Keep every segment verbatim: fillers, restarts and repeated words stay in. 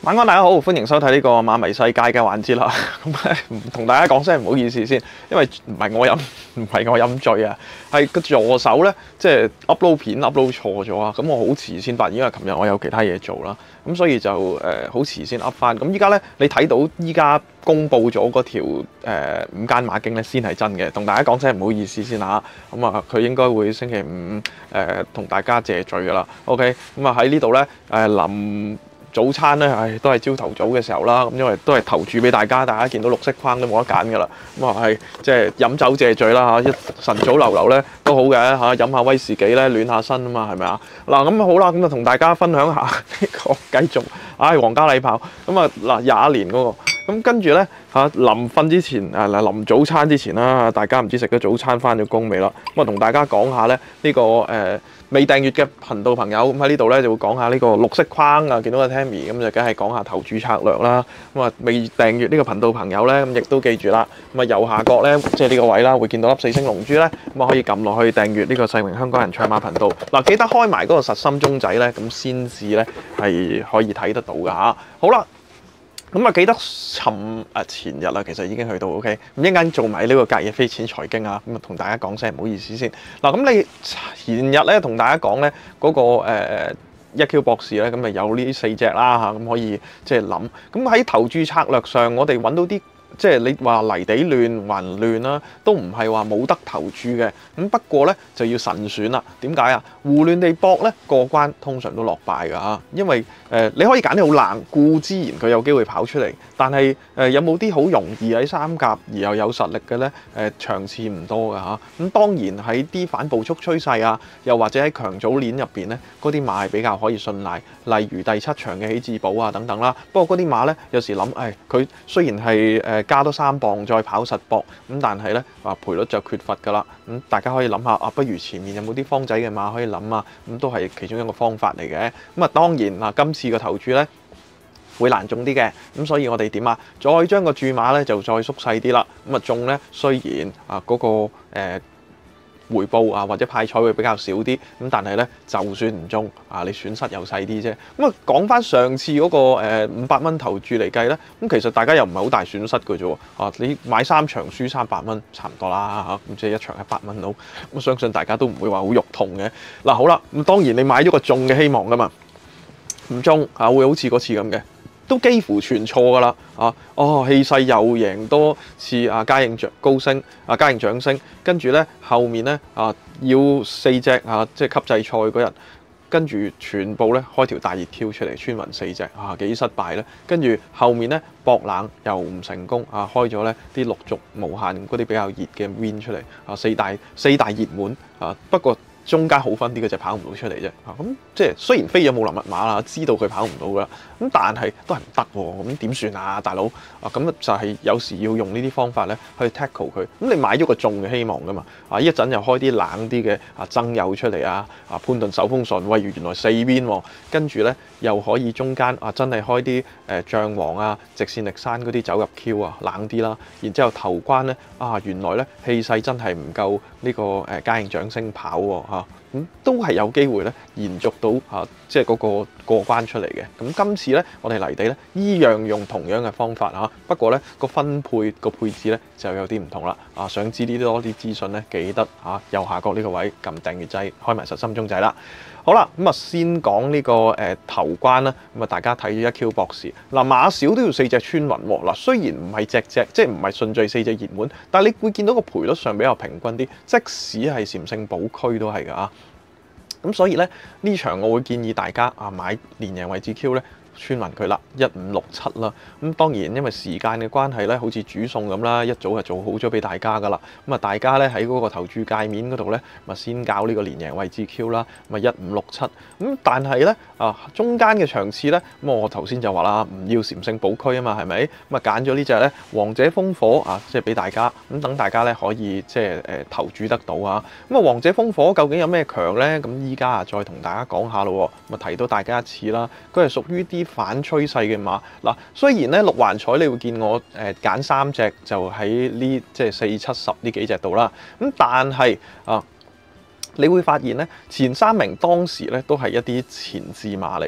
晚安，大家好，歡迎收睇呢個馬迷世界嘅環節啦。咁咧，同大家講聲唔好意思先，因為唔係我飲，唔係我飲醉啊，係個助手咧，即係 upload 片 upload 錯咗啊。咁我好遲先發現，因為琴日我有其他嘢做啦，咁所以就誒好遲先 up 翻。咁依家咧，你睇到依家公佈咗嗰條誒五間馬經咧，先係真嘅。同大家講聲唔好意思先嚇。咁啊，佢應該會星期五誒同大家謝罪噶啦。OK，咁啊喺呢度咧誒臨早餐咧，唉，都係朝頭早嘅時候啦。咁因為都係投注俾大家，大家見到綠色框都冇得揀㗎啦。咁啊係即係飲酒謝罪啦嚇，一晨早流流咧都好嘅嚇，飲下威士忌咧暖下身啊嘛，係咪啊？嗱咁好啦，咁就同大家分享下呢個繼續，唉，皇家禮炮咁啊嗱廿一年嗰個。咁跟住咧嚇，臨瞓之前啊，嗱臨早餐之前啦，大家唔知食咗早餐翻咗工未啦？咁啊，同大家講下咧呢、呢個誒、呃、未訂閱嘅頻道朋友，咁喺呢度咧就會講下呢個綠色框啊，見到阿 Tammy 咁就梗係講下投注策略啦。咁啊，未訂閱呢個頻道朋友咧，咁亦都記住啦。咁啊，右下角咧即係呢個位啦，會見到粒四星龍珠咧，咁啊可以撳落去訂閱呢個世榮香港人唱馬頻道。嗱，記得開埋嗰個實心鐘仔咧，咁先至咧係可以睇得到㗎嚇。好啦。咁啊，記得尋啊前日啦，其實已經去到 OK。咁一陣間做埋呢個隔夜飛錢財經啊，咁啊同大家講聲唔好意思先。嗱，咁你前日咧同大家講咧嗰個誒一 Q 博士咧，咁咪有呢四隻啦嚇，咁可以即係諗。咁喺投注策略上，我哋揾到啲。即係你話泥地亂還亂啦，都唔係話冇得投注嘅。咁不過咧就要慎選啦。點解啊？胡亂地搏咧過關，通常都落敗㗎嚇。因為誒、呃、你可以揀啲好冷，固之然佢有機會跑出嚟。但係誒、呃、有冇啲好容易喺三甲而又有實力嘅咧？誒、呃、場次唔多㗎嚇。咁當然喺啲反步速趨勢啊，又或者喺強組鏈入邊咧，嗰啲馬係比較可以信賴。例如第七場嘅喜智寶啊等等啦。不過嗰啲馬咧有時諗誒，佢雖然係誒。呃加多三磅再跑實搏咁，但係咧啊賠率就缺乏㗎啦。咁大家可以諗下啊，不如前面有冇啲方仔嘅馬可以諗啊？咁都係其中一個方法嚟嘅。咁啊當然啊，今次個投注咧會難中啲嘅。咁所以我哋點啊？再將個注碼咧就再縮細啲啦。咁啊中咧雖然啊嗰、那個誒。呃回報啊，或者派彩會比較少啲，咁但係咧，就算唔中啊，你損失又細啲啫。咁啊，講翻上次嗰、那個五百蚊投注嚟計咧，咁其實大家又唔係好大損失嘅啫喎。啊，你買三場輸三百蚊，差唔多啦嚇，咁即係一場一百蚊到。咁相信大家都唔會話好肉痛嘅。嗱、啊、好啦，咁當然你買咗個中嘅希望噶嘛，唔中啊會好似嗰次咁嘅。都幾乎全錯㗎啦，啊，哦，氣勢又贏多次啊，嘉應獎高升，啊，嘉應獎升，跟住咧後面咧啊，要四隻啊，即係級制賽嗰日，跟住全部咧開條大熱 Q 出嚟，穿勻四隻，啊，幾失敗咧，跟住後面咧博冷又唔成功，啊，開咗咧啲陸續無限嗰啲比較熱嘅 win 出嚟，啊，四大四大熱門，啊，不過。中間好分啲嘅就跑唔到出嚟啫，啊咁即係雖然飛咗冇林密碼啦，知道佢跑唔到噶啦，咁但係都係唔得喎，咁點算啊，大佬啊咁就係有時要用呢啲方法咧去 tackle 佢，咁你買咗個中嘅希望噶嘛，啊一陣又開啲冷啲嘅啊增友出嚟啊，啊潘頓手風順，喂原來四邊喎，跟住咧又可以中間啊真係開啲誒將王啊直線力山嗰啲走入 Q 啊冷啲啦，然之後頭關咧啊原來咧氣勢真係唔夠呢個誒嘉應獎升跑喎嚇。咁、嗯、都係有機會咧，延續到啊，即係嗰個過關出嚟嘅。咁今次咧，我哋泥地咧，依樣用同樣嘅方法嚇。不過咧，個分配個配置咧就有啲唔同啦。啊，想知呢多啲資訊咧，記得嚇右下角呢個位撳訂閱掣，開埋實心鐘仔啦。好啦，咁啊先講呢、這個誒、呃、頭關啦。咁啊，大家睇咗一 Q 博士嗱，馬少都要四隻穿雲喎。嗱，雖然唔係隻隻，即係唔係順序四隻熱門，但係你會見到個賠率上比較平均啲。即使係禪聖寶區都係㗎啊。咁所以咧呢場我會建議大家啊買連贏位置 Q 咧。穿勻佢啦，一五六七啦。咁當然因為時間嘅關係咧，好似煮餸咁啦，一早就做好咗俾大家噶啦。咁啊，大家咧喺嗰個投注界面嗰度咧，咪先搞呢個連贏位置 Q 啦，咪一五六七。咁但係咧啊，中間嘅場次咧，咁我頭先就話啦，唔要禪聖寶區啊嘛，係咪？咁啊揀咗呢隻咧，王者烽火啊，即係俾大家咁等大家咧可以即係誒投注得到啊。咁啊，王者烽火究竟有咩強咧？咁依家啊再同大家講下咯。咁啊提到大家一次啦，佢係屬於啲反趨勢嘅馬嗱，雖然咧六環彩你會見我誒揀、呃、三隻就喺呢即係四七十呢幾隻度啦，咁但係啊，你會發現咧前三名當時咧都係一啲前置馬嚟嘅。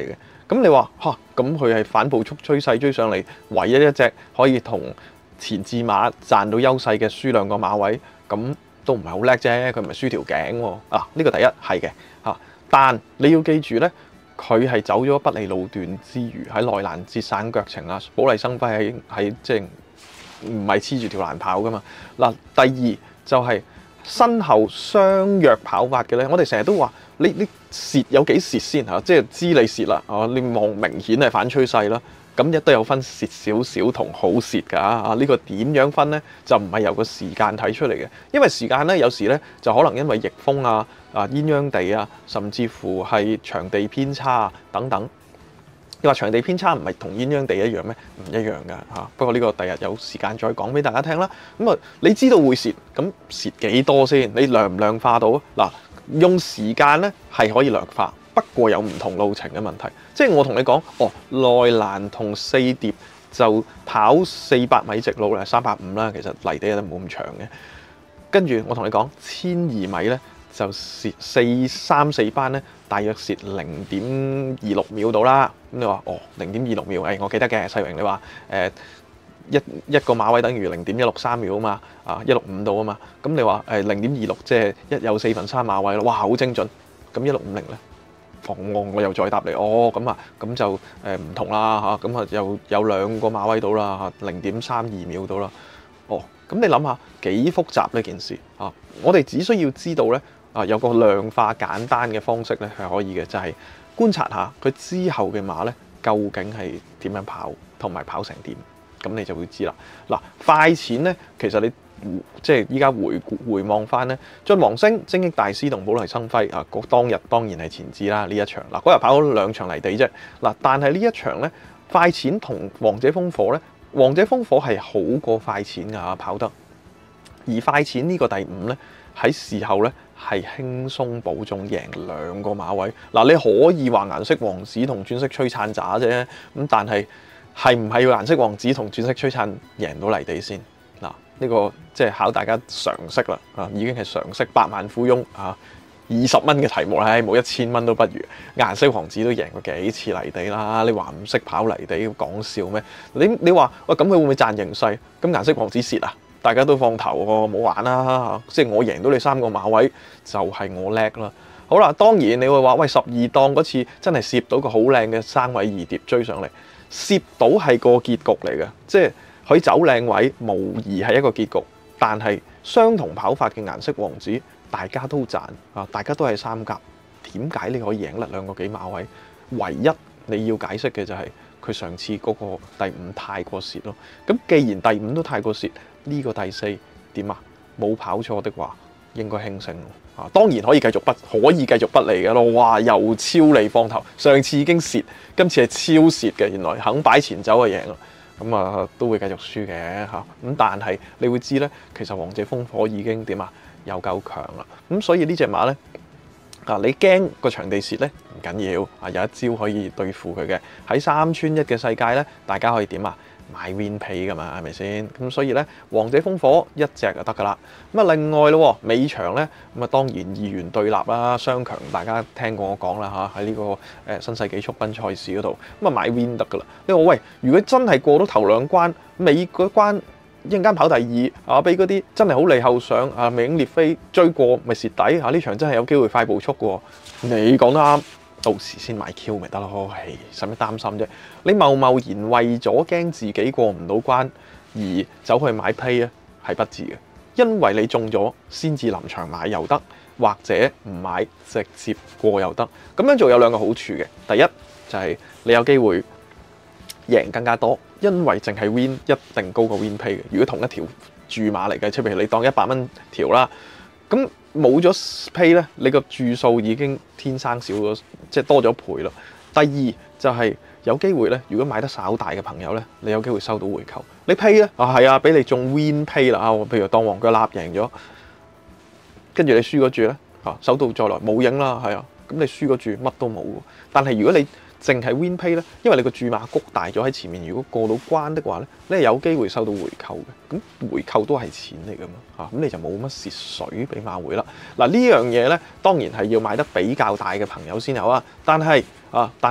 咁你話嚇，咁佢係反步速趨勢追上嚟，唯一一隻可以同前置馬賺到優勢嘅輸兩個馬位，咁都唔係好叻啫，佢唔係輸條頸喎。啊，呢個第一係嘅嚇，但你要記住咧，佢係走咗不利路段之餘，喺內欄節省腳程啊，保利生輝喺喺即係唔係黐住條欄跑噶嘛。嗱，第二就係、是、身後相約跑法嘅咧，我哋成日都話你你蝕有幾蝕先嚇，即係知你蝕啦，啊你望明顯係反趨勢啦。咁亦都有分蝕少少同好蝕㗎啊！呢個點樣分呢？就唔係由個時間睇出嚟嘅，因為時間呢，有時呢就可能因為逆風啊、啊鴛鴦地啊，甚至乎係場地偏差啊等等。你話場地偏差唔係同鴛鴦地一樣咩？唔一樣㗎嚇。不過呢個第日有時間再講俾大家聽啦。咁啊，你知道會蝕，咁蝕幾多先？你量唔量化到嗱？用時間呢係可以量化。不過有唔同路程嘅問題，即係我同你講，哦，內欄同四疊就跑四百米直路咧，三百五啦，其實泥地都冇咁長嘅。跟住我同你講，千二米咧就蝕四三四班咧，大約蝕零點二六秒到啦。咁你話哦，零點二六秒，誒、哎，我記得嘅，世榮你話誒、呃、一一個馬位等於零點一六三秒啊嘛，啊一六五度啊嘛。咁你話誒零點二六即係一有四分三馬位咯，哇，好精準。咁一六五零咧？我我又再答你，哦咁啊，咁就誒唔同啦嚇，咁啊又有兩個馬位到啦嚇，零點三二秒到啦，哦，咁你諗下幾複雜呢件事啊？我哋只需要知道咧啊，有個量化簡單嘅方式咧係可以嘅，就係觀察下佢之後嘅馬咧究竟係點樣跑，同埋跑成點，咁你就會知啦。嗱，快錢咧，其實你。即係依家回回望翻咧，晉王星、精益大師同保利生輝啊，嗰當日當然係前置啦呢一場。嗱，嗰日跑咗兩場泥地啫。嗱，但係呢一場咧，快錢同王者烽火咧，王者烽火係好過快錢㗎跑得，而快錢呢個第五咧喺事後咧係輕鬆保中贏兩個馬位。嗱，你可以話顏色王子同轉色璀璨渣啫，咁但係係唔係要顏色王子同轉色璀璨贏到泥地先？呢個即係考大家常識啦，啊已經係常識，百萬富翁啊，二十蚊嘅題目咧，冇一千蚊都不如。顏色王子都贏過幾次泥地啦，你話唔識跑泥地講笑咩？你你話喂咁佢會唔會賺形勢？咁顏色王子蝕啊？大家都放頭喎，冇玩啦，即係我贏到你三個馬位就係我叻啦。好啦，當然你會話喂十二檔嗰次真係攝到個好靚嘅生位二疊追上嚟，攝到係個結局嚟嘅，即係。佢走靚位，無疑係一個結局。但係相同跑法嘅顏色王子，大家都賺啊！大家都係三甲，點解你可以贏甩兩個幾馬位？唯一你要解釋嘅就係佢上次嗰個第五太過蝕咯。咁既然第五都太過蝕，呢、這個第四點啊？冇跑錯的話，應該輕勝啊！當然可以繼續不可以繼續不利嘅咯。哇！又超利放頭，上次已經蝕，今次係超蝕嘅。原來肯擺前走就贏啦。咁啊都會繼續輸嘅嚇，咁但係你會知咧，其實王者烽火已經點啊，有夠強啦。咁所以呢隻馬咧啊，你驚個場地蝕咧唔緊要啊，有一招可以對付佢嘅。喺三串一嘅世界咧，大家可以點啊買 win pay 噶嘛，係咪先？咁所以咧，王者烽火一隻就得噶啦。咁啊，另外咯，尾場咧咁啊，當然二元對立啦，雙強大家聽過我講啦嚇，喺呢個誒新世紀速奔賽事嗰度咁啊買 win 得噶啦。你話喂，如果真係過到頭兩關，尾嗰關一陣間跑第二啊，俾嗰啲真係好利後上啊，美影列飛追過咪蝕底嚇？呢場真係有機會快步速嘅喎。你講得啱。到時先買 Q 咪得咯，係使乜擔心啫？你貿貿然為咗驚自己過唔到關而走去買 pay 咧，係不智嘅，因為你中咗先至臨場買又得，或者唔買直接過又得。咁樣做有兩個好處嘅，第一就係、是、你有機會贏更加多，因為淨係 win 一定高過 win pay 嘅。如果同一條注碼嚟計，即係譬如你當一百蚊條啦，咁。冇咗 pay 咧，你個注數已經天生少咗，即係多咗倍啦。第二就係、是、有機會咧，如果買得稍大嘅朋友咧，你有機會收到回扣。你 pay 咧啊，係啊，俾你中 win pay 啦啊，譬如當黃腳立贏咗，跟住你輸嗰注咧啊，手到再來冇影啦，係啊，咁你輸嗰注乜都冇。但係如果你淨係 win pay 咧，因為你個注碼谷大咗喺前面，如果過到關的話咧，你係有機會收到回扣嘅。咁回扣都係錢嚟噶嘛，嚇、啊、咁你就冇乜蝕水俾馬會啦。嗱、啊、呢樣嘢咧，當然係要買得比較大嘅朋友先有啊。但係啊，但係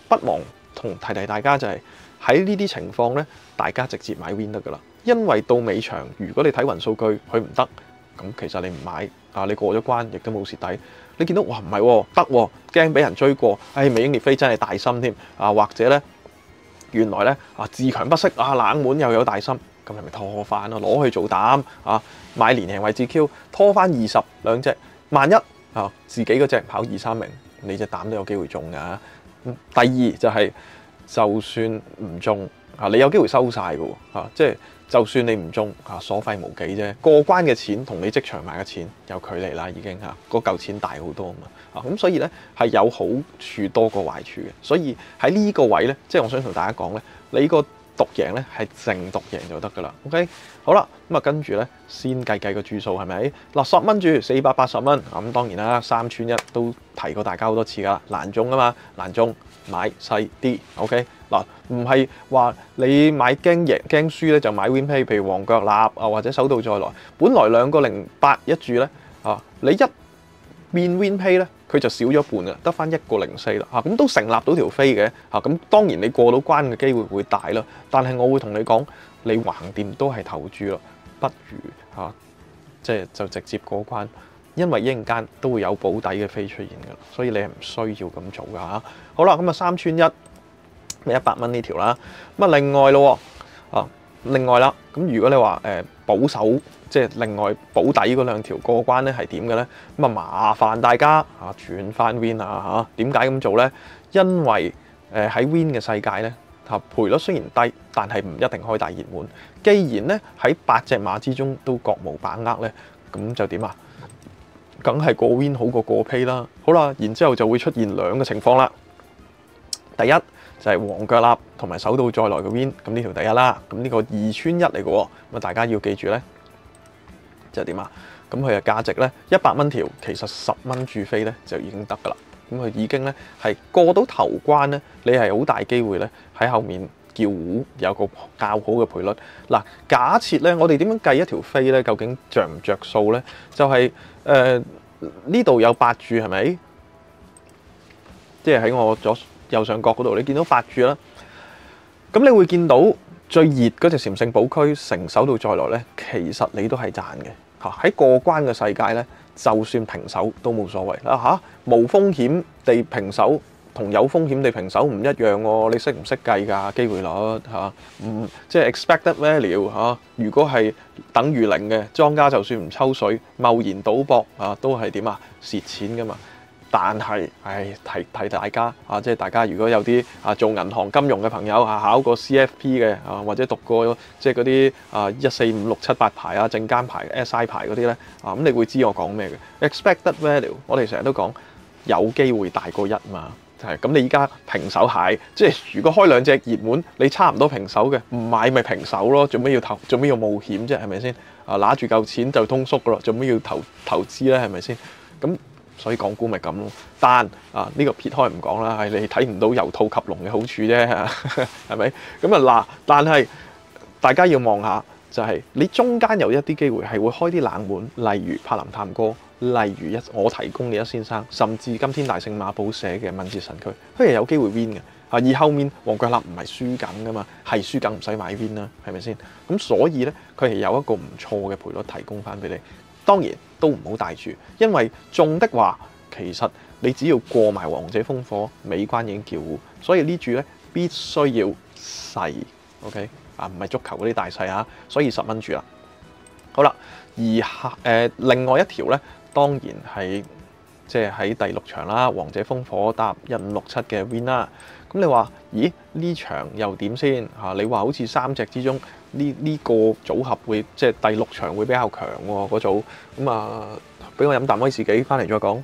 不妨同提提大家就係喺呢啲情況咧，大家直接買 win 得㗎啦。因為到尾場，如果你睇勻數據佢唔得，咁其實你唔買啊，你過咗關亦都冇蝕底。你見到哇唔係喎得喎，驚俾人追過，唉美英烈飛真係大心添啊，或者咧原來咧啊自強不息啊冷門又有大心，咁你咪拖翻咯，攞去做膽啊買連贏位置 Q 拖翻二十兩隻，萬一啊自己嗰隻跑二三名，你隻膽都有機會中㗎。第二就係、是、就算唔中啊，你有機會收晒㗎喎啊，即係。就算你唔中啊，所費無幾啫。過關嘅錢同你即場買嘅錢有距離啦，已經嚇嗰嚿錢大好多啊嘛。啊咁所以咧係有好處多過壞處嘅。所以喺呢個位咧，即係我想同大家講咧，你個獨贏咧係淨獨贏就得㗎啦。OK，好啦，咁啊跟住咧先計計個注數係咪？嗱十蚊注四百八十蚊，咁當然啦，三串一都提過大家好多次㗎啦，難中啊嘛，難中買細啲。OK。嗱，唔係話你買驚贏驚輸咧就買 win pay，譬如黃腳立啊或者手到再來，本來兩個零八一注咧啊，你一變 win pay 咧，佢就少咗半嘅，得翻一個零四啦嚇，咁都成立到條飛嘅嚇，咁當然你過到關嘅機會會大啦，但係我會同你講，你橫掂都係投注咯，不如嚇即係就直接過關，因為一陣間都會有保底嘅飛出現㗎，所以你係唔需要咁做㗎嚇。好啦，咁啊三串一。咪一百蚊呢條啦，咁啊另外咯啊，另外啦，咁如果你話誒、呃、保守，即係另外保底嗰兩條過關咧係點嘅咧？咁啊麻煩大家啊轉翻 win 啊嚇，點解咁做咧？因為誒喺 win 嘅世界咧，嚇賠率雖然低，但係唔一定開大熱門。既然咧喺八隻馬之中都各無把握咧，咁就點啊？梗係過 win 好過過 pay 啦。好啦，然之後就會出現兩個情況啦。第一就係、是、黃腳立同埋手到再來嘅 win， 咁呢條第一啦。咁呢個二串一嚟嘅喎，咁啊大家要記住咧，就係點啊？咁佢嘅價值咧一百蚊條，其實十蚊注飛咧就已經得㗎啦。咁佢已經咧係過到頭關咧，你係好大機會咧喺後面叫糊有個較好嘅賠率。嗱，假設咧我哋點樣計一條飛咧？究竟着唔着數咧？就係誒呢度有八注係咪？即係喺我左右上角嗰度，你見到八注啦。咁你會見到最熱嗰隻禪聖寶區成手到再來咧，其實你都係賺嘅嚇。喺過關嘅世界咧，就算平手都冇所謂啦嚇。無風險地平手同有風險地平手唔一樣喎。你識唔識計㗎機會率嚇？唔即係 expected value 嚇。如果係等於零嘅莊家，就算唔抽水，貿然賭博啊，都係點啊蝕錢㗎嘛。但係，唉，提提大家啊，即係大家如果有啲啊做銀行金融嘅朋友啊，考過 C F P 嘅啊，或者讀過即係嗰啲啊一四五六七八牌啊、證監牌、S I 牌嗰啲咧啊，咁你會知我講咩嘅 expected value。我哋成日都講有機會大過一嘛，係咁。你依家平手蟹，即係如果開兩隻熱門，你差唔多平手嘅，唔買咪平手咯。做咩要投？做咩要冒險啫？係咪先？啊，揦住嚿錢就通縮噶咯，做咩要投投資咧？係咪先？咁。所以港股咪咁咯，但啊呢、這個撇開唔講啦，係你睇唔到由兔及龍嘅好處啫，係咪？咁啊嗱，但係大家要望下，就係、是、你中間有一啲機會係會開啲冷門，例如柏林探戈，例如一我提供嘅一先生，甚至今天大聖馬寶寫嘅敏捷神區，佢係有機會 win 嘅。啊，而後面黃腳立唔係輸緊噶嘛，係輸緊唔使買 win 啦，係咪先？咁所以咧，佢係有一個唔錯嘅賠率提供翻俾你。當然都唔好大注，因為中的話，其實你只要過埋王者烽火，尾關已經叫糊，所以呢注咧必須要細 ，OK 啊，唔係足球嗰啲大細啊，所以十蚊注啦。好啦，而下誒、呃、另外一條咧，當然係即係喺第六場啦，王者烽火搭一五六七嘅 win 啦。咁你話，咦呢場又點先嚇？你話好似三隻之中呢呢、呢個組合會即係第六場會比較強喎嗰組。咁啊，俾我飲啖威士忌，翻嚟再講。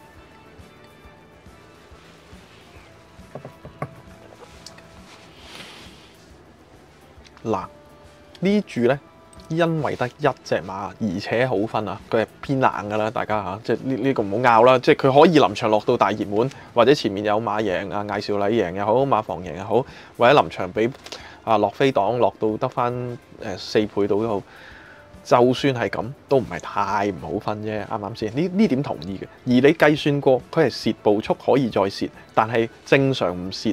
嗱，呢注咧，因為得一隻馬，而且好分啊，佢係偏冷㗎啦，大家嚇，即係呢呢個唔好拗啦，即係佢可以臨場落到大熱門，或者前面有馬贏啊，艾兆禮贏又好，馬房贏又好，或者臨場俾啊落飛檔落到得翻誒四倍到都好，就算係咁，都唔係太唔好分啫，啱唔啱先？呢呢點同意嘅。而你計算過，佢係蝕步速可以再蝕，但係正常唔蝕。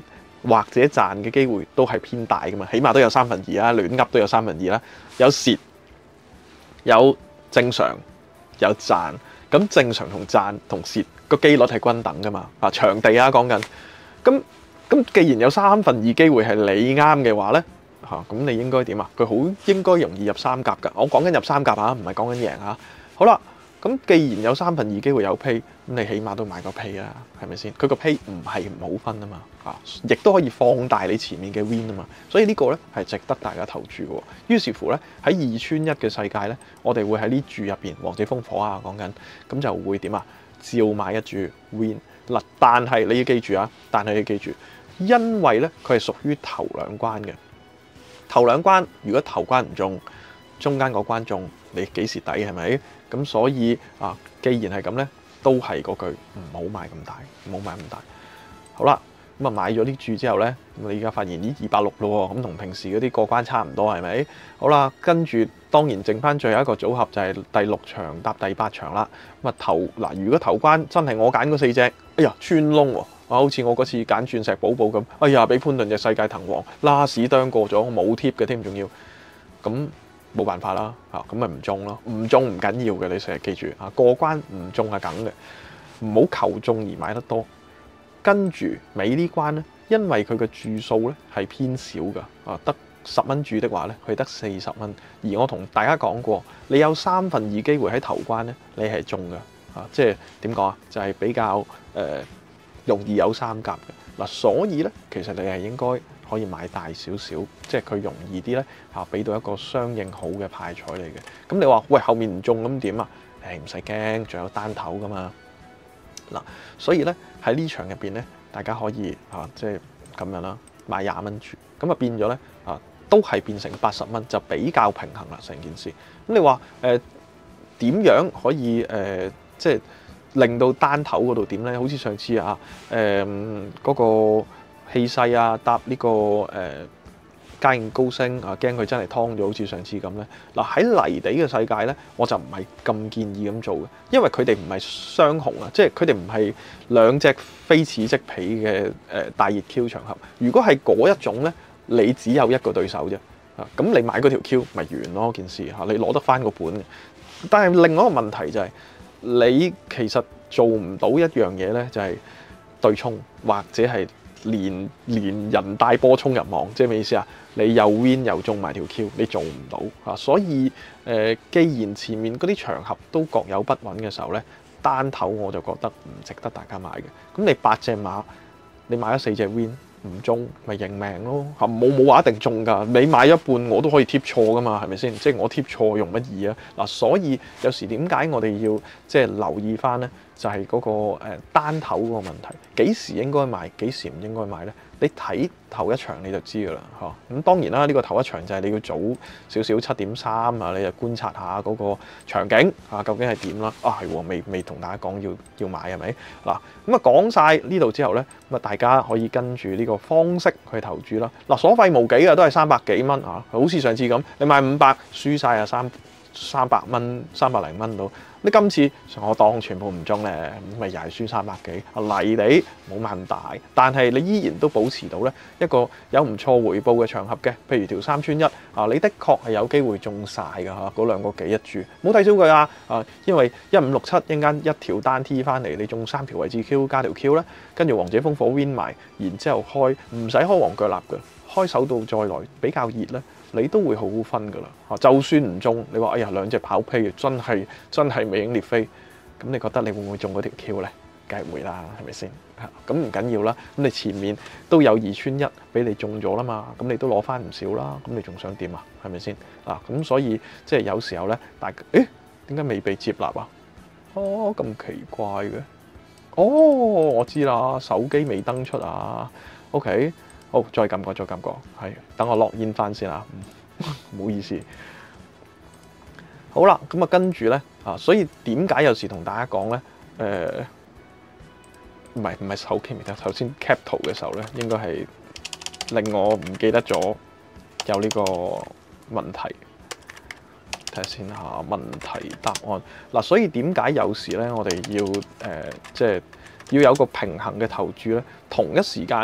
或者賺嘅機會都係偏大噶嘛，起碼都有三分二啦，亂噏都有三分二啦，有蝕，有正常，有賺。咁正常同賺同蝕個機率係均等噶嘛？啊，場地啊講緊，咁咁既然有三分二機會係你啱嘅話咧，嚇、啊、咁你應該點啊？佢好應該容易入三甲㗎。我講緊入三甲嚇，唔係講緊贏嚇。好啦。咁既然有三分二機會有 pay，咁你起碼都買個 pay 啊，係咪先？佢個 pay 唔係唔好分啊嘛，啊，亦都可以放大你前面嘅 win 啊嘛，所以呢個咧係值得大家投注嘅。於是乎咧喺二串一嘅世界咧，我哋會喺呢注入邊，王者烽火啊講緊，咁就會點啊？照買一注 win 嗱，但係你要記住啊，但係你要記住，因為咧佢係屬於頭兩關嘅，頭兩關如果頭關唔中，中間嗰關中，你幾時抵係咪？咁所以啊，既然係咁咧，都係嗰句唔好買咁大，唔好買咁大。好啦，咁啊買咗啲注之後咧，咁你而家發現呢二百六咯喎，咁同平時嗰啲過關差唔多係咪？好啦，跟住當然剩翻最後一個組合就係第六場搭第八場啦。咁啊頭嗱，如果頭關真係我揀嗰四隻，哎呀穿窿喎，啊好似我嗰次揀鑽石寶寶咁，哎呀俾潘頓隻世界騰王拉屎啄過咗，冇貼嘅添，仲要咁。冇辦法啦，嚇咁咪唔中咯，唔中唔緊要嘅，你成日記住嚇過關唔中係梗嘅，唔好求中而買得多。跟住尾呢關咧，因為佢嘅注數咧係偏少㗎，啊得十蚊注的話咧，佢得四十蚊。而我同大家講過，你有三分二機會喺頭關咧，你係中㗎，啊即係點講啊？就係、是、比較誒、呃、容易有三甲嘅嗱，所以咧其實你係應該。可以買大少少，即係佢容易啲咧嚇，俾到一個相應好嘅派彩嚟嘅。咁你話喂後面唔中咁點啊？誒唔使驚，仲有單頭噶嘛嗱。所以咧喺呢場入邊咧，大家可以嚇即係咁樣啦，買廿蚊注，咁啊變咗咧啊都係變成八十蚊，就比較平衡啦成件事。咁你話誒點樣可以誒、呃、即係令到單頭嗰度點咧？好似上次啊誒嗰、呃那個。氣勢啊，搭呢、這個誒嘉應高升啊，驚佢真係劏咗，好似上次咁咧。嗱喺泥地嘅世界咧，我就唔係咁建議咁做嘅，因為佢哋唔係雙雄啊，即係佢哋唔係兩隻非此即彼嘅誒大熱 Q 場合。如果係嗰一種咧，你只有一個對手啫啊，咁你買嗰條 Q 咪完咯件事嚇，你攞得翻個本嘅。但係另外一個問題就係、是、你其實做唔到一樣嘢咧，就係、是、對沖或者係。連連人帶波衝入網，即係咩意思啊？你又 win 又中埋條 Q， 你做唔到啊！所以誒、呃，既然前面嗰啲場合都各有不穩嘅時候咧，單頭我就覺得唔值得大家買嘅。咁你八隻馬，你買咗四隻 win 唔中，咪認命咯嚇！冇冇話一定中㗎，你買一半我都可以貼錯㗎嘛，係咪先？即係我貼錯用乜嘢啊？嗱，所以有時點解我哋要即係留意翻咧？就係嗰個誒單頭嗰個問題，幾時應該買，幾時唔應該買咧？你睇頭一場你就知㗎啦，嚇！咁當然啦，呢、這個頭一場就係你要早少少七點三啊，你就觀察下嗰個場景啊，究竟係點啦？啊係喎，未未同大家講要要買係咪？嗱咁啊講晒呢度之後咧，咁啊大家可以跟住呢個方式去投注啦。嗱、啊，所費無幾嘅，都係三百幾蚊啊，好似上次咁，你買五百輸晒啊三三百蚊，三百零蚊到。你今次我當全部唔中咧，咁咪又係輸三百幾，泥地冇咁大，但係你依然都保持到咧一個有唔錯回報嘅場合嘅，譬如條三串一啊，你的確係有機會中晒㗎嚇，嗰兩個幾一注，冇睇少佢啊啊，因為一五六七一間一條單 T 翻嚟，你中三條位置 Q 加條 Q 咧，跟住王者烽火 win 埋，然之後開唔使開黃腳立嘅，開手到再來比較熱咧。你都會好好分㗎啦，嚇！就算唔中，你話哎呀兩隻跑屁，真係真係美影烈飛，咁你覺得你會唔會中嗰條 Q 咧？梗係會啦，係咪先？嚇！咁唔緊要啦，咁你前面都有二穿一俾你中咗啦嘛，咁你都攞翻唔少啦，咁你仲想點啊？係咪先？嗱，咁所以即係有時候咧，大家誒點解未被接納啊？哦，咁奇怪嘅，哦，我知啦，手機未登出啊 ，OK。好，再撳過，再撳過，係等我落煙翻先啊！唔好意思。好啦，咁啊跟住咧啊，所以點解有時同大家講咧？誒、呃，唔係唔係手機未得，頭先 cap 圖嘅時候咧，應該係令我唔記得咗有呢個問題。睇下先下問題答案嗱，所以點解有時咧，我哋要誒、呃、即係要有個平衡嘅投注咧，同一時間咧。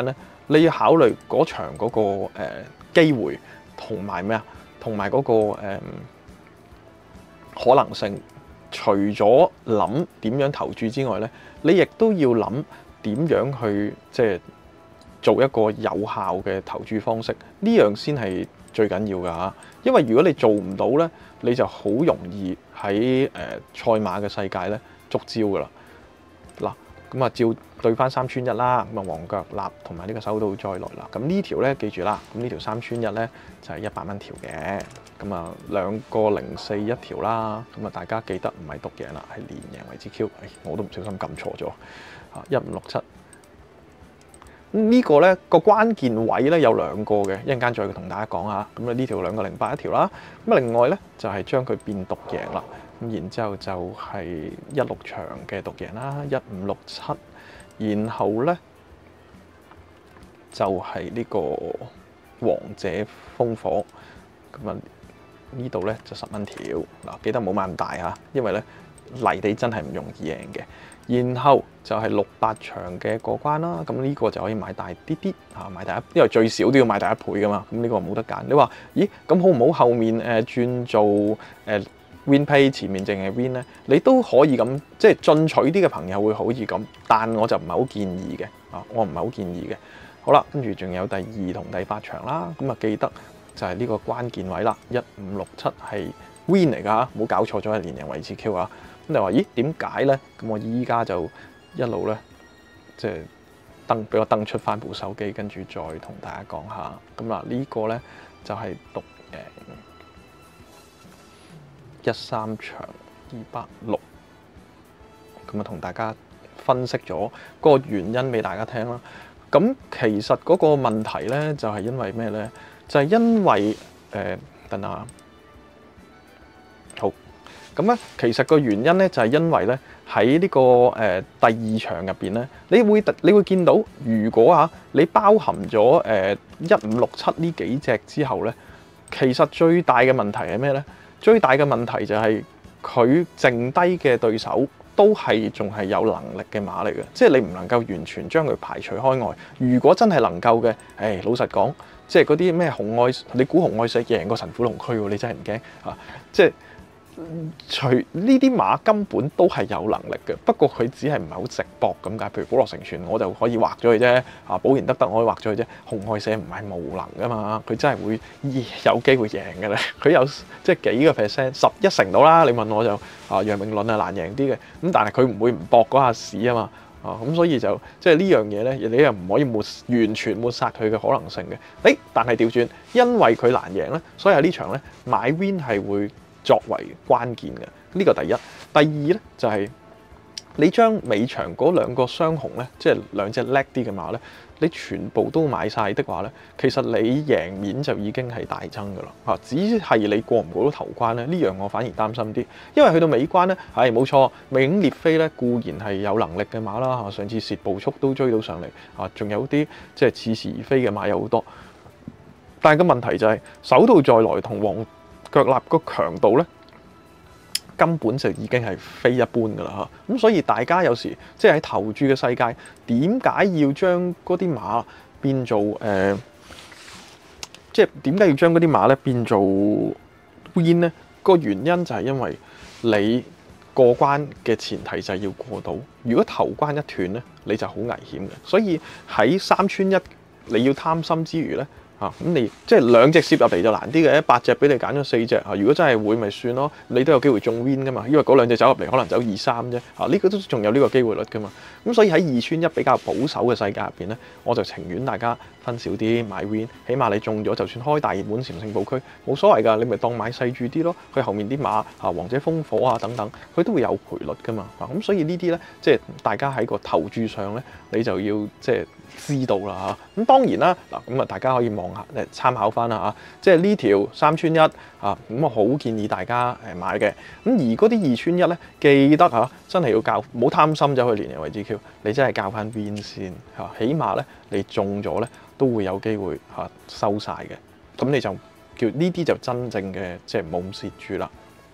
你要考慮嗰場嗰、嗰個誒、呃、機會同埋咩啊，同埋嗰個、呃、可能性。除咗諗點樣投注之外咧，你亦都要諗點樣去即係做一個有效嘅投注方式，呢樣先係最緊要㗎嚇。因為如果你做唔到咧，你就好容易喺誒賽馬嘅世界咧捉招㗎啦。嗱，咁啊照對翻三串一啦，咁啊黃腳立同埋呢個手到再來啦。咁呢條咧記住啦，咁呢條三串一咧就係一百蚊條嘅。咁啊兩個零四一條啦，咁啊大家記得唔係獨贏啦，係連贏為之 Q。哎，我都唔小心撳錯咗啊！一五六七。咁呢個咧個關鍵位咧有兩個嘅，一陣間再同大家講下。咁啊呢條兩個零八一條啦，咁啊另外咧就係將佢變獨贏啦。咁然之後就係一六場嘅獨贏啦，一五六七，然後咧就係呢個王者烽火。咁啊呢度咧就十蚊條嗱，記得冇買咁大嚇，因為咧泥地真係唔容易贏嘅。然後就係六八場嘅過關啦，咁呢個就可以買大啲啲嚇，買大一，因為最少都要買大一倍噶嘛，咁呢個冇得揀。你話咦咁好唔好後面誒轉做誒 win pay 前面淨係 win 咧？你都可以咁，即係進取啲嘅朋友會好易咁，但我就唔係好建議嘅啊，我唔係好建議嘅。好啦，跟住仲有第二同第八場啦，咁啊記得就係呢個關鍵位啦，一五六七係 win 嚟㗎嚇，唔好搞錯咗係連贏為之 Q 啊！咁你話咦點解咧？咁我依家就一路咧，即係登俾我登出翻部手機，跟住再同大家講下。咁嗱呢個咧就係獨贏一三場二百六，咁啊同大家分析咗嗰個原因俾大家聽啦。咁其實嗰個問題咧就係因為咩咧？就係因為誒等下好。咁咧，其實個原因咧就係因為咧喺呢個誒、呃、第二場入邊咧，你會你會見到，如果啊你包含咗誒一五六七呢幾隻之後咧，其實最大嘅問題係咩咧？最大嘅問題就係佢剩低嘅對手都係仲係有能力嘅馬嚟嘅，即係你唔能夠完全將佢排除開外。如果真係能夠嘅，誒老實講，即係嗰啲咩紅愛，你估紅愛石贏過神虎龍區喎？你真係唔驚啊！即係。除呢啲馬根本都係有能力嘅，不過佢只係唔係好直搏咁解。譬如寶樂成全，我就可以畫咗佢啫。啊，寶賢得得我可以畫咗佢啫。紅愛社唔係無能噶嘛，佢真係會有機會贏嘅咧。佢有即係幾個 percent，十一成到啦。你問我就啊，楊明倫係難贏啲嘅，咁但係佢唔會唔搏嗰下市啊嘛。啊，咁所以就即係呢樣嘢咧，你又唔可以抹完全抹殺佢嘅可能性嘅。誒，但係調轉，因為佢難贏咧，所以喺呢場咧買 win 係會作為關鍵嘅，呢個第一。第二咧就係你將尾場嗰兩個雙雄咧，即係兩隻叻啲嘅馬咧，你全部都買晒的話咧，其實你贏面就已經係大增噶啦嚇。只係你過唔過到頭關咧，呢樣我反而擔心啲，因為去到尾關咧，係冇錯，魅影烈飛咧固然係有能力嘅馬啦嚇，上次蝕步速都追到上嚟啊，仲有啲即係似是而非嘅馬有好多，但係個問題就係手到再來同黃腳立個強度咧，根本就已經係非一般噶啦嚇。咁所以大家有時即係喺投注嘅世界，點解要將嗰啲馬變做誒、呃？即係點解要將嗰啲馬咧變做 win 咧？個原因就係因為你過關嘅前提就係要過到。如果頭關一斷咧，你就好危險嘅。所以喺三串一，你要貪心之餘咧。啊，咁你即係兩隻攝入嚟就難啲嘅，八隻俾你揀咗四隻啊！如果真係會咪算咯，你都有機會中 win 噶嘛，因為嗰兩隻走入嚟可能走二三啫，啊呢、這個都仲有呢個機會率噶嘛。咁所以喺二串一比較保守嘅世界入邊咧，我就情願大家分少啲買 win，起碼你中咗就算開大熱門禪勝部區冇所謂㗎，你咪當買細注啲咯。佢後面啲馬啊，王者烽火啊等等，佢都會有賠率噶嘛。啊咁所以呢啲咧，即係大家喺個投注上咧，你就要即係知道啦嚇。咁當然啦，嗱咁啊大家可以望下誒參考翻啦嚇，即係呢條三串一啊，咁我好建議大家誒買嘅。咁而嗰啲二串一咧，記得嚇真係要教，唔好貪心走去連贏為之 Q，你真係教翻 win 先嚇，起碼咧你中咗咧都會有機會嚇收晒嘅。咁你就叫呢啲就真正嘅即係冇咁蝕住啦。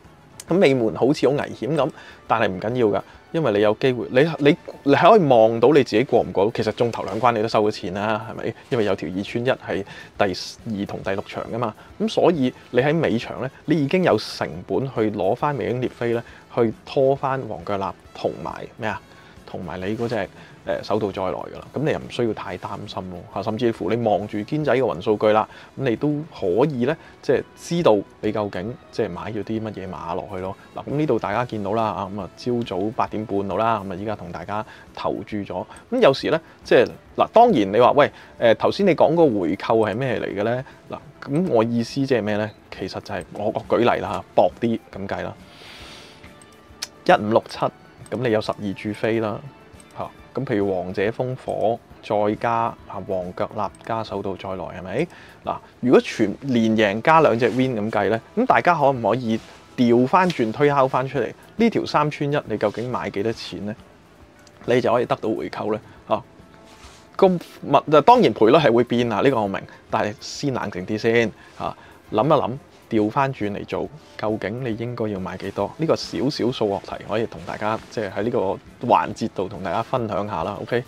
咁尾門好似好危險咁，但係唔緊要㗎，因為你有機會，你你你係可以望到你自己過唔過到。其實中頭兩關你都收咗錢啦，係咪？因為有條二串一係第二同第六場㗎嘛，咁所以你喺尾場咧，你已經有成本去攞翻美英烈飛咧，去拖翻黃腳立同埋咩啊，同埋你嗰隻。誒手到再來㗎啦，咁你又唔需要太擔心咯嚇，甚至乎你望住堅仔嘅雲數據啦，咁你都可以咧，即係知道你究竟即係買咗啲乜嘢馬落去咯。嗱，咁呢度大家見到啦啊，咁啊朝早八點半到啦，咁啊依家同大家投注咗。咁有時咧，即係嗱，當然你話喂誒頭先你講個回購係咩嚟嘅咧？嗱，咁我意思即係咩咧？其實就係我我舉例啦嚇，薄啲咁計啦，一五六七，咁你有十二注飛啦。咁譬如王者風火，再加啊黃腳立加手到再來，係咪？嗱，如果全連贏加兩隻 win 咁計咧，咁大家可唔可以調翻轉推敲翻出嚟？呢條三串一你究竟買幾多錢咧？你就可以得到回購咧。啊，咁物就當然賠率係會變啊，呢個我明，但係先冷靜啲先啊，諗一諗。調翻轉嚟做，究竟你應該要買幾多？呢個少少數學題可以同大家即係喺呢個環節度同大家分享下啦。OK，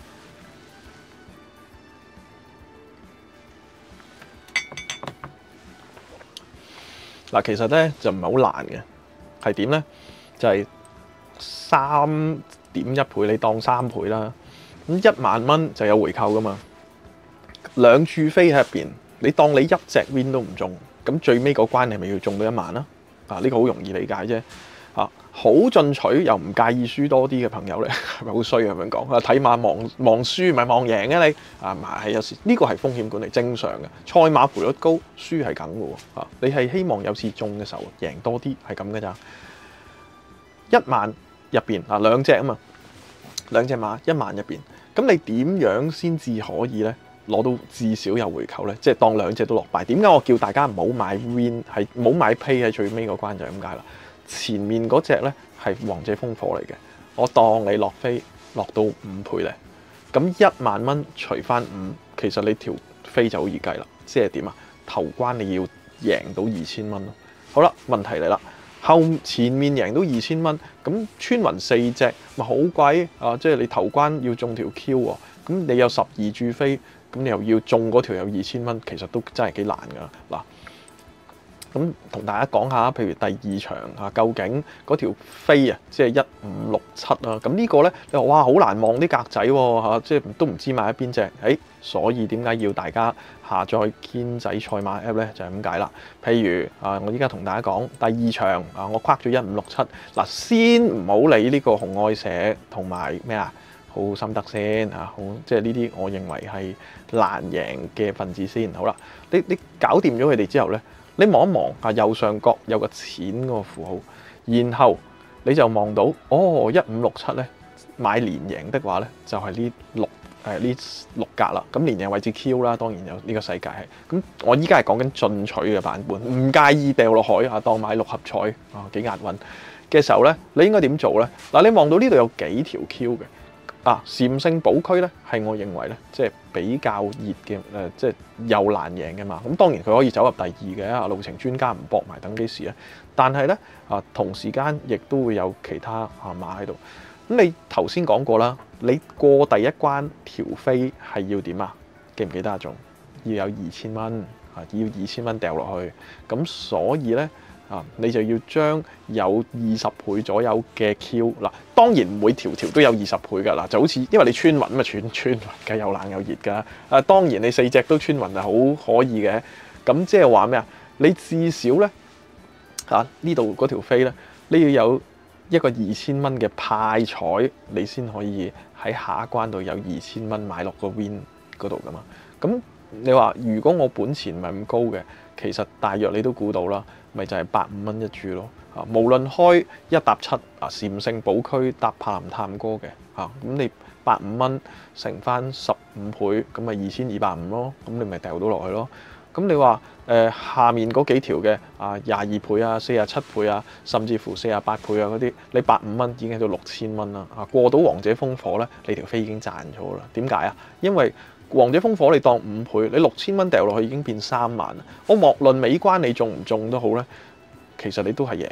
嗱，其實咧就唔係好難嘅，係點咧？就係三點一倍，你當三倍啦。咁一萬蚊就有回購噶嘛，兩注飛喺入邊，你當你一隻 win 都唔中。咁最尾嗰關你係咪要中到一萬啦？啊，呢、這個好容易理解啫。啊，好進取又唔介意輸多啲嘅朋友咧，係咪好衰啊？咁樣講啊，睇馬望望輸，唔係望贏嘅你啊，係有時呢、這個係風險管理正常嘅。賽馬賠率高，輸係咁嘅喎。啊，你係希望有次中嘅時候贏多啲，係咁嘅咋？一萬入邊啊，兩隻啊嘛，兩隻馬一萬入邊，咁你點樣先至可以咧？攞到至少有回購咧，即係當兩隻都落敗。點解我叫大家唔好買 win， 係唔好買 pay 喺最尾嗰關就係咁解啦。前面嗰隻咧係王者風火嚟嘅，我當你落飛落到五倍咧，咁一萬蚊除翻五，其實你條飛就好易計啦。即係點啊？頭關你要贏到二千蚊咯。好啦，問題嚟啦，後前面贏到二千蚊，咁穿雲四隻咪好貴啊！即係你頭關要中條 Q 喎，咁你有十二注飛。咁你又要中嗰條有二千蚊，其實都真係幾難㗎嗱。咁同大家講下，譬如第二場啊，究竟嗰條飛啊，即係一五六七啦。咁呢個咧，你話哇好難望啲格仔喎嚇，即係都唔知買喺邊隻。誒，所以點解要大家下載堅仔賽馬 app 咧？就係咁解啦。譬如啊，我依家同大家講第二場啊，我框咗一五六七嗱，先唔好理呢個紅愛社同埋咩啊。好心得先嚇，好即係呢啲，我認為係難贏嘅分子先。好啦，你你搞掂咗佢哋之後咧，你望一望啊，右上角有個錢個符號，然後你就望到哦，一五六七咧買連贏的話咧，就係呢六誒呢六格啦。咁連贏位置 Q 啦，當然有呢個世界係。咁我依家係講緊進取嘅版本，唔介意掉落海啊，當買六合彩啊幾押韻嘅時候咧，你應該點做咧？嗱，你望到呢度有幾條 Q 嘅。啊，禪聖寶區咧，係我認為咧，即係比較熱嘅誒、呃，即係又難贏嘅嘛。咁當然佢可以走入第二嘅啊，路程專家唔搏埋等幾時啊。但係咧啊，同時間亦都會有其他啊馬喺度。咁你頭先講過啦，你過第一關條飛係要點啊？記唔記得啊？仲要有二千蚊啊，要二千蚊掉落去。咁所以咧。啊！你就要將有二十倍左右嘅 Q 嗱，當然每條條都有二十倍㗎嗱，就好似因為你穿雲嘛，穿穿雲梗係又冷又熱㗎。啊，當然你四隻都穿雲係好可以嘅。咁即係話咩啊？你至少咧啊呢度嗰條飛咧，你要有一個二千蚊嘅派彩，你先可以喺下一關度有二千蚊買落個 win 嗰度㗎嘛。咁你話如果我本錢唔係咁高嘅，其實大約你都估到啦。咪就係百五蚊一注咯，啊，無論開一搭七啊，禪聖寶區搭柏林探戈嘅，嚇、啊、咁你百五蚊乘翻十五倍，咁咪二千二百五咯，咁你咪掉到落去咯。咁你話誒、呃、下面嗰幾條嘅啊廿二倍啊、四十七倍啊，甚至乎四十八倍啊嗰啲，你百五蚊已經喺到六千蚊啦，啊過到王者風火咧，你條飛已經賺咗啦。點解啊？因為王者風火你當五倍，你六千蚊掉落去已經變三萬啦。我莫論尾關你中唔中都好咧，其實你都係贏。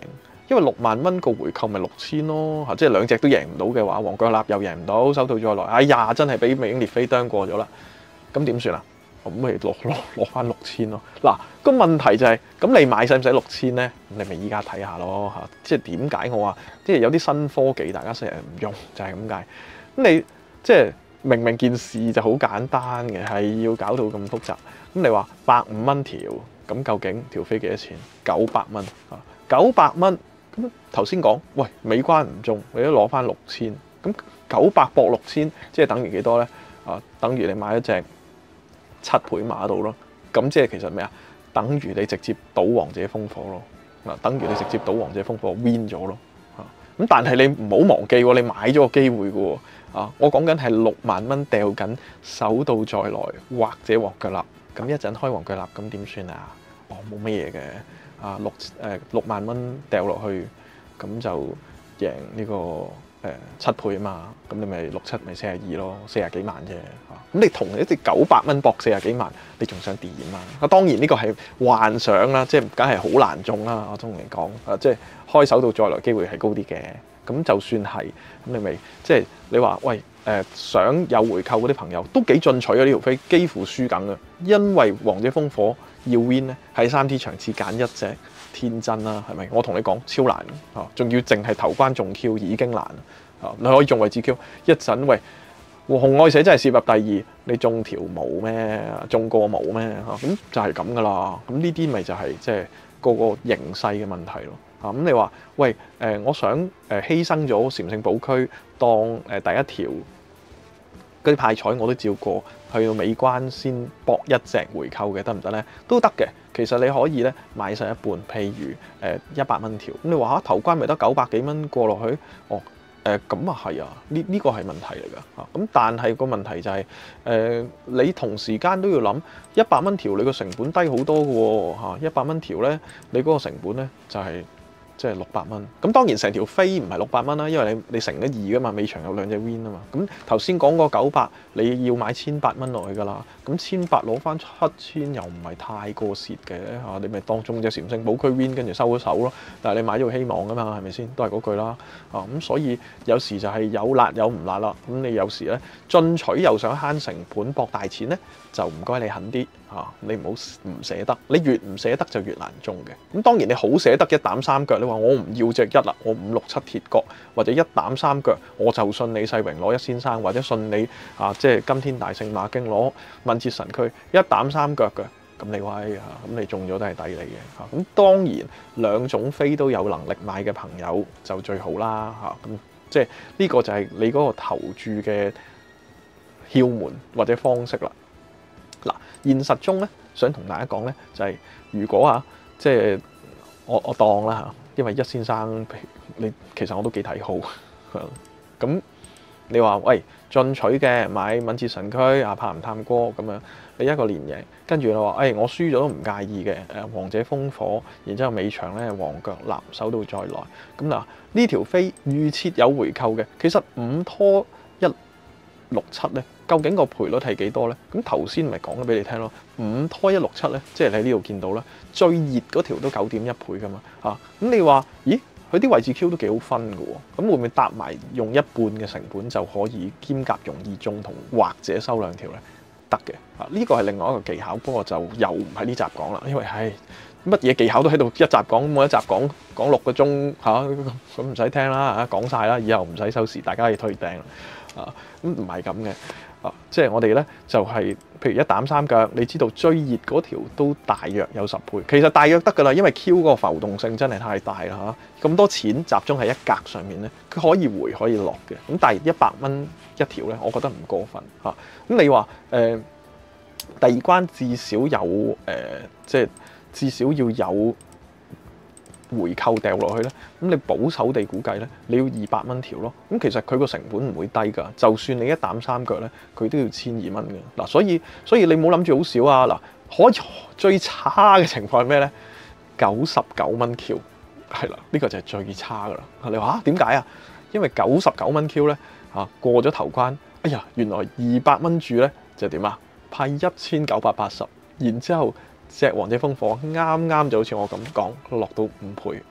因為六萬蚊個回購咪六千咯，嚇，即係兩隻都贏唔到嘅話，黃腳立又贏唔到，手套再來，哎呀，真係俾美英烈飛啄過咗啦，咁點算啊？咁咪落落落翻六千咯。嗱，個問題就係、是，咁你買使唔使六千咧？你咪依家睇下咯嚇。即係點解我話，即係有啲新科技大家成日唔用，就係咁解。咁你即係明明件事就好簡單嘅，係要搞到咁複雜。咁你話百五蚊條，咁究竟條飛幾多錢？九百蚊啊，九百蚊。咁頭先講，喂，尾關唔中，你都攞翻六千。咁九百博六千，即係等於幾多咧？啊，等於你買一隻七倍碼到咯。咁即係其實咩啊？等於你直接賭王者烽火咯。嗱，等於你直接賭王者烽火 win 咗咯。啊，咁但係你唔好忘記喎，你買咗個機會嘅喎。啊，我講緊係六萬蚊掉緊，手到再來或者黃腳立。咁一陣開黃腳立，咁點算啊？哦，冇乜嘢嘅。啊，六誒、呃、六萬蚊掉落去，咁就贏呢、這個誒、呃、七倍啊嘛，咁你咪六七咪四十二咯，四十幾萬啫。咁、啊、你同一隻九百蚊博四十幾萬，你仲想點啊？啊，當然呢個係幻想啦，即係梗係好難中啦。我同你講，啊，即係開手到再來機會係高啲嘅。咁就算係，咁你咪即係你話喂誒、呃、想有回購嗰啲朋友都幾進取啊！呢條飛幾乎輸緊啊，因為王者烽火。要 win 咧，喺三 T 場次揀一隻天真啦，係咪？我同你講超難啊，仲要淨係頭關中 Q 已經難啊！你可以中位置 Q 一陣，喂，紅愛社真係涉入第二，你中條毛咩？中過毛咩？嚇，咁就係咁噶啦。咁呢啲咪就係即係個個形勢嘅問題咯。啊，咁你話喂誒、呃，我想誒犧牲咗禪聖寶區當誒第一條。嗰啲派彩我都照過，去到尾關先搏一隻回購嘅得唔得咧？都得嘅。其實你可以咧買晒一半，譬如誒一百蚊條。咁你話嚇頭關咪得九百幾蚊過落去？哦誒咁啊係啊，呢呢個係問題嚟㗎嚇。咁但係個問題就係、是、誒、呃、你同時間都要諗一百蚊條，你個成本低好多嘅喎嚇。一百蚊條咧，你嗰個成本咧就係、是。即係六百蚊，咁當然成條飛唔係六百蚊啦，因為你你乘咗二㗎嘛，尾場有兩隻 win 啊嘛。咁頭先講個九百，你要買千八蚊落去㗎啦。咁千八攞翻七千又唔係太過蝕嘅嚇，你咪當中隻禪聖寶區 win 跟住收咗手咯。但係你買咗個希望㗎嘛，係咪先？都係嗰句啦。啊咁，所以有時就係有辣有唔辣啦。咁你有時咧進取又想慳成本博大錢咧，就唔該你狠啲嚇，你唔好唔捨得。你越唔捨得就越難中嘅。咁當然你好捨得一膽三腳。話我唔要隻一啦，我五六七鐵角或者一膽三腳，我就信你世榮攞一先生，或者信你啊，即係今天大聖馬經攞敏捷神區一膽三腳嘅，咁你威啊，咁你中咗都係抵你嘅嚇。咁當然兩種飛都有能力買嘅朋友就最好啦嚇。咁即係呢個就係你嗰個投注嘅竅門或者方式啦。嗱，現實中咧，想同大家講咧，就係、是、如果啊，即係我我當啦嚇。因為一先生，你其實我都幾睇好，咁你話喂進取嘅買敏捷神區啊，怕唔探戈咁樣，你一個連贏，跟住你話誒、哎、我輸咗都唔介意嘅，誒王者烽火，然之後尾場咧黃腳立手到再來，咁嗱呢條飛預設有回購嘅，其實五拖一六七咧，究竟個賠率係幾多咧？咁頭先咪講咗俾你聽咯，五拖一六七咧，即係你喺呢度見到啦，最熱嗰條都九點一倍噶嘛嚇。咁、啊、你話，咦？佢啲位置 Q 都幾好分嘅喎，咁會唔會搭埋用一半嘅成本就可以兼夾容易中同或者收兩條咧？得嘅啊，呢個係另外一個技巧，不過就又唔喺呢集講啦，因為係乜嘢技巧都喺度一集講，每一集講講六個鐘嚇，咁唔使聽啦嚇，講晒啦，以後唔使收視，大家可以退訂啦。啊，咁唔係咁嘅，啊，即係我哋咧就係、是，譬如一膽三腳，你知道最熱嗰條都大約有十倍，其實大約得㗎啦，因為 Q 嗰個浮動性真係太大啦嚇，咁多錢集中喺一格上面咧，佢可以回可以落嘅，咁但係一百蚊一條咧，我覺得唔過分嚇。咁、啊、你話誒、呃、第二關至少有誒、呃，即係至少要有回購掉落去咧，咁你保守地估計咧，你要二百蚊條咯。咁其實佢個成本唔會低㗎，就算你一膽三腳咧，佢都要千二蚊嘅。嗱，所以所以你冇諗住好少啊。嗱，可以最差嘅情況係咩咧？九十九蚊 Q 係啦，呢個就係最差㗎啦。你話嚇點解啊？因為九十九蚊 Q 咧嚇過咗頭關，哎呀，原來二百蚊注咧就點啊？派一千九百八十，然之後。隻王者烽火啱啱就好似我咁講落到五倍，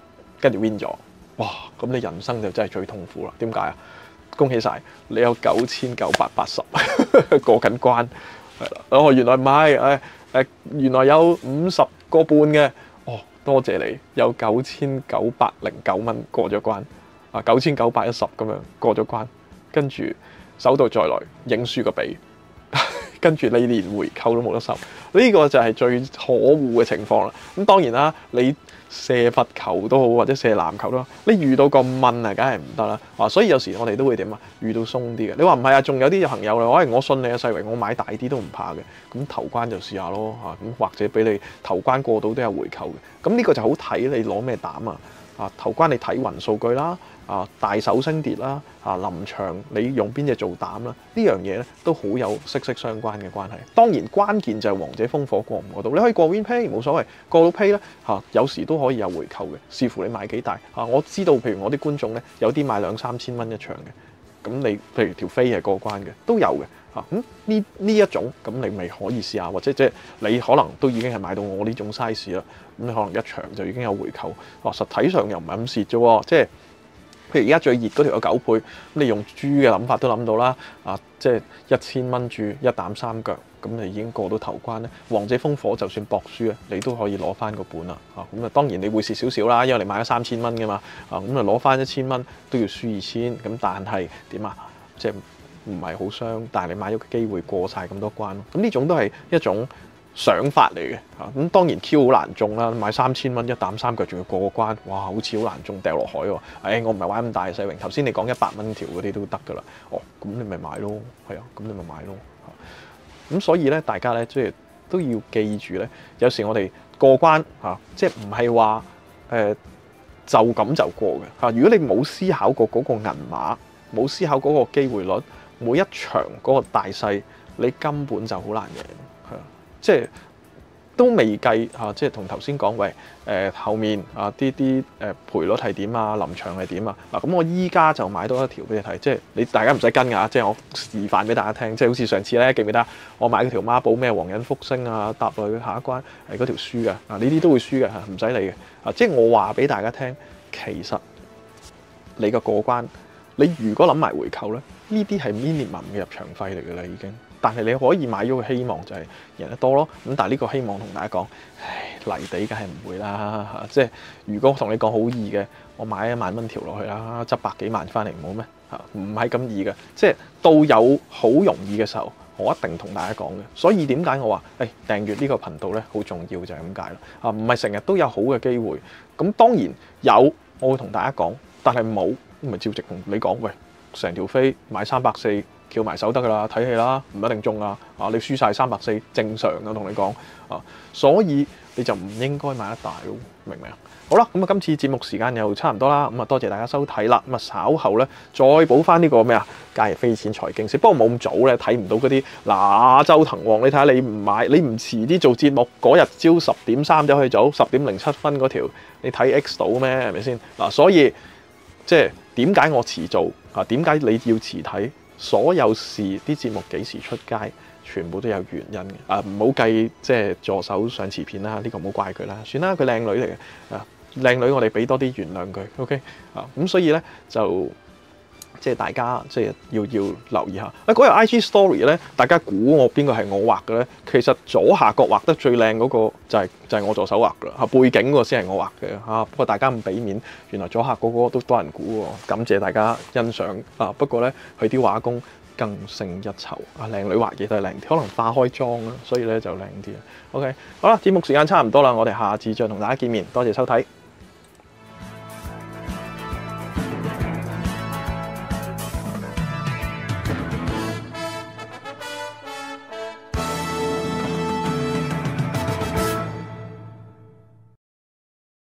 跟住 win 咗，哇！咁你人生就真係最痛苦啦。點解啊？恭喜晒，你有九千九百八十過緊關，係啦。哦，原來唔係，誒誒，原來有五十個半嘅，哦，多謝你，有九千九百零九蚊過咗關，啊，九千九百一十咁樣過咗關，跟住手到再來，影輸個髀，跟住你連回扣都冇得收，呢個就係最可惡嘅情況啦。咁當然啦，你射罰球都好，或者射籃球都好，你遇到個問啊，梗係唔得啦。啊，所以有時我哋都會點啊？遇到鬆啲嘅，你話唔係啊？仲有啲朋友啦，喂，我信你啊，世榮，我買大啲都唔怕嘅。咁頭關就試下咯，嚇咁或者俾你頭關過到都有回扣嘅。咁呢個就好睇你攞咩膽啊！啊，頭關你睇雲數據啦，啊大手升跌啦，啊臨場你用邊隻做膽啦，呢樣嘢咧都好有息息相關嘅關係。當然關鍵就係王者烽火過唔過到，你可以過 win pay 冇所謂，過到 pay 咧嚇有時都可以有回扣嘅，視乎你買幾大。啊，我知道譬如我啲觀眾咧有啲買兩三千蚊一場嘅，咁你譬如條飛係過關嘅都有嘅。啊咁呢呢一種咁你咪可以試下，或者即係你可能都已經係買到我呢種 size 啦，咁你可能一場就已經有回購。哇、啊，實體上又唔係咁蝕啫喎，即係譬如而家最熱嗰條有九倍，咁你用豬嘅諗法都諗到啦，啊即係一千蚊注一膽三腳，咁你已經過到頭關咧。王者烽火就算博輸啊，你都可以攞翻個本啦。啊咁啊當然你會蝕少少啦，因為你買咗三千蚊㗎嘛，啊咁啊攞翻一千蚊都要輸二千，咁但係點啊？即係唔係好傷，但係你買咗個機會過晒咁多關咯。咁呢種都係一種想法嚟嘅嚇。咁當然 Q 好難中啦，買三千蚊一膽三腳仲要過關，哇！好似好難中，掉落海喎。誒、哎，我唔係玩咁大嘅世榮。頭先你講一百蚊條嗰啲都得㗎啦。哦，咁你咪買咯，係啊，咁你咪買咯。咁所以咧，大家咧即係都要記住咧，有時我哋過關嚇，即係唔係話誒就咁就過嘅嚇。如果你冇思考過嗰個銀碼，冇思考嗰個機會率。每一場嗰個大細，你根本就好難贏，係啊，即係都未計嚇，即係同頭先講，喂誒、呃、後面啊啲啲誒賠率係點啊，臨場係點啊嗱，咁我依家就買多一條俾你睇，即係你大家唔使跟㗎，即係我示範俾大家聽，即係好似上次咧記唔記得我買嗰條孖寶咩皇仁福星啊，搭落去下一關係嗰條輸嘅嗱，呢啲都會輸嘅嚇，唔使理嘅啊，即係我話俾大家聽，其實你個過關，你如果諗埋回購咧。呢啲係 minimum 嘅入場費嚟㗎啦，已經。但係你可以買咗個希望就係贏得多咯。咁但係呢個希望同大家講，唉泥地梗係唔會啦嚇。即係如果同你講好易嘅，我買一萬蚊條落去啦，執百幾萬翻嚟唔好咩嚇？唔係咁易嘅。即係到有好容易嘅時候，我一定同大家講嘅。所以點解我話誒訂閱呢個頻道咧好重要就係咁解啦。啊，唔係成日都有好嘅機會。咁當然有，我會同大家講，但係冇咪照直同你講喂。成條飛買三百四，翹埋手得㗎啦，睇戲啦，唔一定中啊！啊，你輸晒三百四正常㗎，同你講啊，所以你就唔應該買得大咯，明唔明啊？好啦，咁啊，今次節目時間又差唔多啦，咁啊，多謝大家收睇啦，咁啊，稍後咧再補翻呢個咩啊，假日飛錢財經先，不過冇咁早咧，睇唔到嗰啲嗱周騰旺，你睇下你唔買，你唔遲啲做節目嗰日朝十點三就去做，十點零七分嗰條，你睇 X 到咩？係咪先嗱？所以即係點解我遲做？啊，點解你要遲睇？所有事啲節目幾時出街，全部都有原因嘅。啊，唔好計即係助手上詞片啦，呢、這個唔好怪佢啦，算啦，佢靚女嚟嘅。啊，靚女我哋俾多啲原諒佢。OK。啊，咁所以咧就即係大家即係要要留意下。啊，嗰日 I G Story 咧，大家估我邊個係我畫嘅咧？其實左下角畫得最靚嗰個就係、是、就係、是、我助手畫㗎啦。嚇，背景嗰個先係我畫嘅嚇。不過大家唔俾面，原來左下角嗰個都多人估喎。感謝大家欣賞啊！不過咧，佢啲畫工更勝一籌啊！靚女畫嘢都係靚啲，可能化開妝啦，所以咧就靚啲。OK， 好啦，節目時間差唔多啦，我哋下次再同大家見面。多謝收睇。